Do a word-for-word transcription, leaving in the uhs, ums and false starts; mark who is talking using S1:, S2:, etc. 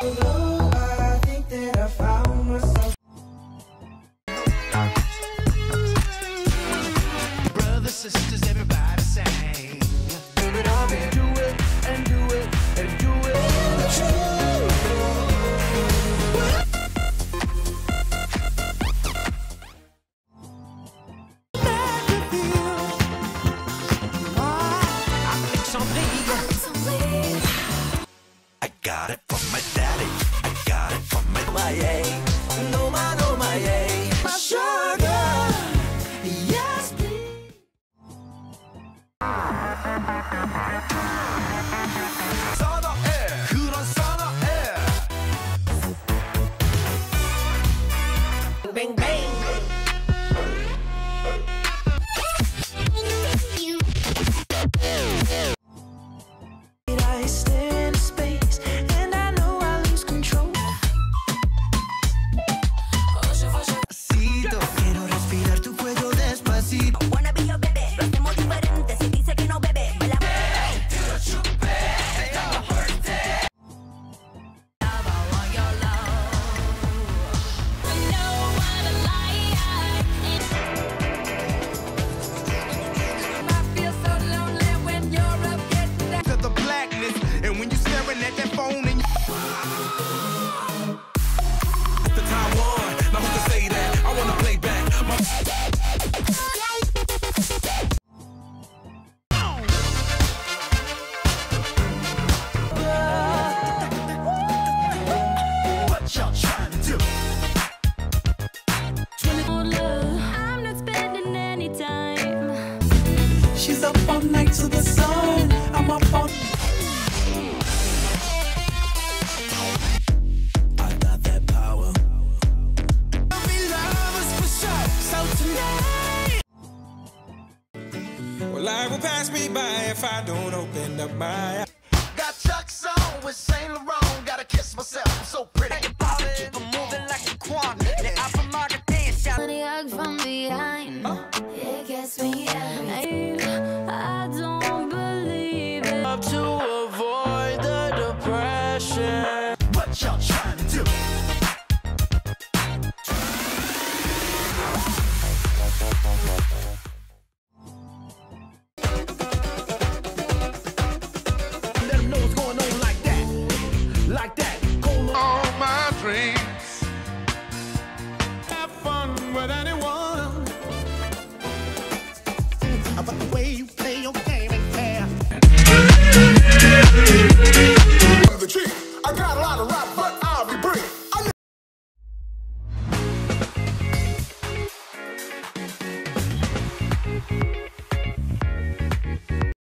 S1: I think that I found myself. Brothers, sisters, everybody sing. Do it all and do it and do it and do it. I got it from my daddy. I got it from my my a. No my no my a. My sugar. Yes, please. 선어해. 그런 선어해. Bang bang. I stare into space and I know I lose control. Despacito, quiero respirar tu cuello despacito. I wanna be your baby, lo hacemos diferente. Si dice que no bebe, me la quiero chupar, estamos fuertes. I want your love. I know what a lie. I feel so lonely when you're up getting down to the blackness, and when you're staring at that phone and it's the Taiwan. Now who can say that? I wanna play back. My what y'all trying to do? I'm not spending any time. She's up all night to the sun. I'm up all I got that power. We lovers for sure. So tonight, well, life will pass me by if I don't open up my eyes. Got Chuck's on with Saint Laurent. Gotta kiss myself. I'm so pretty. Keep moving like a quan. The aftermarket dance. The hug from behind. It gets me. I don't believe it. Up to avoid the depression. What y'all trying to do? Let them know what's going on like that. Like that. All my dreams. Have fun with anyone. About the way you play your game and care. The chief, I got a lot of rap.